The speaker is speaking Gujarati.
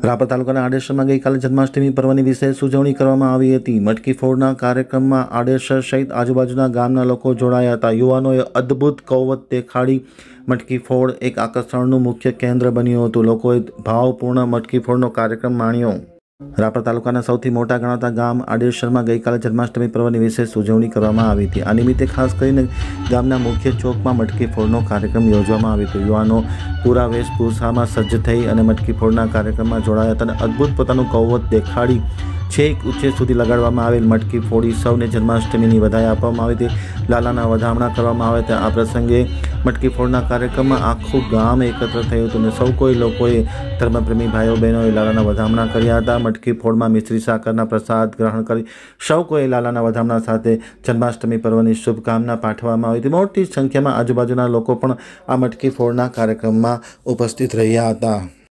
રાપર તાલુકાના આડેસરમાં ગઈકાલે જન્માષ્ટમી પર્વની વિશેષ ઉજવણી કરવામાં આવી હતી। મટકી ફોડના કાર્યક્રમમાં આડેસર સહિત આજુબાજુના ગામના લોકો જોડાયા હતા। યુવાનોએ અદ્ભુત કૌવત દેખાડી મટકી ફોડ એક આકર્ષણનું મુખ્ય કેન્દ્ર બન્યું હતું। લોકોએ ભાવપૂર્ણ મટકી ફોડનો કાર્યક્રમ માણ્યો। રાપર તાલુકાના સૌથી મોટા ગણાતા ગામ આડેસરમાં ગઈકાલે જન્માષ્ટમી પર્વની વિશેષ ઉજવણી કરવામાં આવી હતી। આ નિમિત્તે ખાસ કરીને ગામના મુખ્ય ચોકમાં મટકી ફોડનો કાર્યક્રમ યોજવામાં આવ્યો હતો। યુવાનો પૂરા વેશભૂષામાં સજ્જ થઈ અને મટકી ફોડના કાર્યક્રમમાં જોડાયા હતા અને અદ્ભુત પોતાનું કૌવત દેખાડી છેક ઉચ્ચે સુધી લગાડવામાં આવેલ મટકી ફોડી સૌને જન્માષ્ટમીની વધાઈ આપવામાં આવી હતી। લાલાના વધામણા કરવામાં આવ્યા હતા। આ પ્રસંગે મટકી ફોડના કાર્યક્રમમાં આખું ગામ એકત્ર થયું હતું અને સૌ કોઈ લોકોએ ધર્મપ્રેમી ભાઈઓ બહેનોએ લાલાના વધામણા કર્યા હતા। મટકી ફોડમાં મિશ્રી સાકરના પ્રસાદ ગ્રહણ કરી સૌ કોઈ લાલાના વધામણા સાથે જન્માષ્ટમી પર્વની શુભકામના પાઠવવામાં આવી હતી। મોટી સંખ્યામાં આજુબાજુના લોકો પણ આ મટકી ફોડના કાર્યક્રમમાં ઉપસ્થિત રહ્યા હતા।